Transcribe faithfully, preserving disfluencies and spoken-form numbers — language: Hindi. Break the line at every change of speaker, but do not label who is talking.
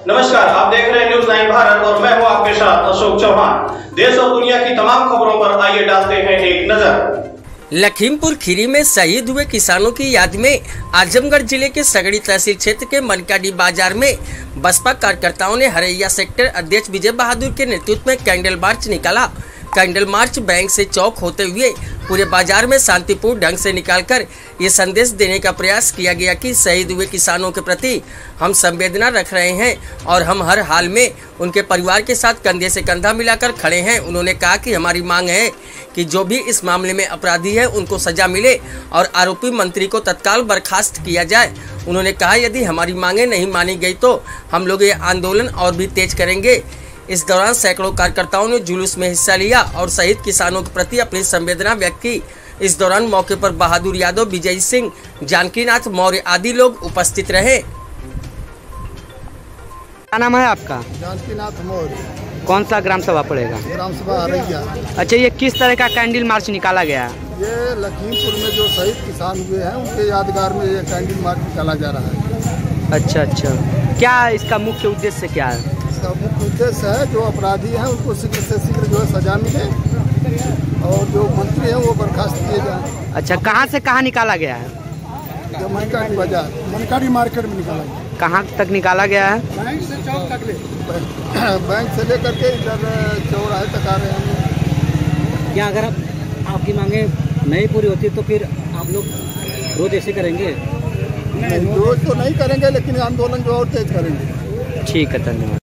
नमस्कार, आप देख रहे हैं न्यूज नाइन भारत और मैं हूं आपके साथ अशोक चौहान। देश और दुनिया की तमाम खबरों पर आइए डालते हैं एक नजर।
लखीमपुर खीरी में शहीद हुए किसानों की याद में आजमगढ़ जिले के सगड़ी तहसील क्षेत्र के मनकाडी बाजार में बसपा कार्यकर्ताओं ने हरैया सेक्टर अध्यक्ष विजय बहादुर के नेतृत्व में कैंडल मार्च निकाला। कैंडल मार्च बैंक से चौक होते हुए पूरे बाजार में शांतिपूर्ण ढंग से निकालकर ये संदेश देने का प्रयास किया गया कि शहीद हुए किसानों के प्रति हम संवेदना रख रहे हैं और हम हर हाल में उनके परिवार के साथ कंधे से कंधा मिलाकर खड़े हैं। उन्होंने कहा कि हमारी मांग है कि जो भी इस मामले में अपराधी है उनको सजा मिले और आरोपी मंत्री को तत्काल बर्खास्त किया जाए। उन्होंने कहा यदि हमारी मांगे नहीं मानी गई तो हम लोग ये आंदोलन और भी तेज करेंगे। इस दौरान सैकड़ों कार्यकर्ताओं ने जुलूस में हिस्सा लिया और शहीद किसानों के प्रति अपनी संवेदना व्यक्त की। इस दौरान मौके पर बहादुर यादव, विजय सिंह, जानकीनाथ मौर्य आदि लोग उपस्थित रहे।
क्या नाम है आपका?
जानकीनाथ मौर्य।
कौन सा ग्राम सभा पड़ेगा?
ग्राम सभा हरैया।
अच्छा, ये किस तरह का कैंडल मार्च निकाला गया है?
ये लखीमपुर में जो शहीद किसान हुए हैं उनके यादगार में ये कैंडल मार्च निकाला जा रहा है।
अच्छा अच्छा, क्या इसका मुख्य उद्देश्य क्या है?
इसका मुख्य उद्देश्य है जो अपराधी हैं उनको शीघ्र से शीघ्र जो है सजा मिले और जो मंत्री हैं वो बर्खास्त किए जाए।
अच्छा, कहाँ से कहाँ निकाला गया है?
जो मनकाडी बाजार, मनकाडी मार्केट में निकाला गया।
कहाँ तक निकाला गया है?
बैंक से चौक तक ले बैंक से लेकर के इधर चौराहे तक आ रहे हैं।
क्या अगर आप, आपकी मांगे नहीं पूरी होती तो फिर आप लोग रोज ऐसे करेंगे?
नहीं, रोज तो नहीं करेंगे लेकिन आंदोलन जो और तेज करेंगे।
ठीक है, धन्यवाद।